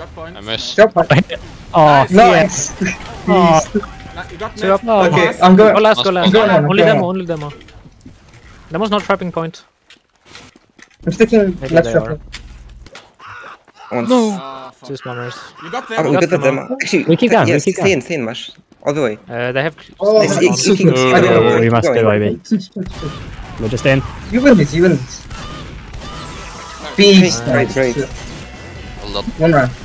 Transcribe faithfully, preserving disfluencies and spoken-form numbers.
got point. I missed. Drop point. Oh, Nice. Oh. No, you got Two net. up. Oh, Okay, Nice. I'm going. Go last, go last. I'm going on. I'm Only going demo, on. only demo. Demo's not trapping point. I'm sticking Maybe left they shuffle. are. One. No! Oh, fuck. Two spammers. You got Oh, them. we got got the demo. demo. Actually, We keep going, we yes, keep stay going. in, stay in, Mash. All the way. Uh, they have. Oh, Yes, spammers you, on. you can. Oh, I don't know, we keep must going. do, I B. Switch, switch, switch. We're just in. You win this, you win this. Beast. Great, great. A lot. One round.